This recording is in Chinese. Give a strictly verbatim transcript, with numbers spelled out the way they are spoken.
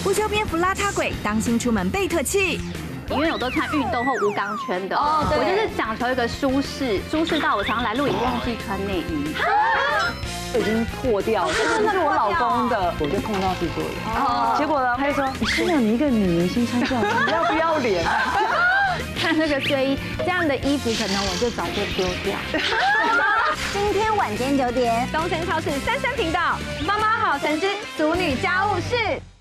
不修边幅邋遢鬼，当心出门被唾弃。 因为我都穿运动或无钢圈的，哦，我就是讲求一个舒适，舒适到我常常来露营忘记穿内衣， 已经破掉了，这是我老公的，我就碰到制作人，哦，结果呢，他就说，你是有你一个女明星穿这样，你要不要脸？ 看那个睡衣，这样的衣服可能我就早就丢掉。 今天晚间九点， 东森超市三三频道，妈妈好神之俗女家务事。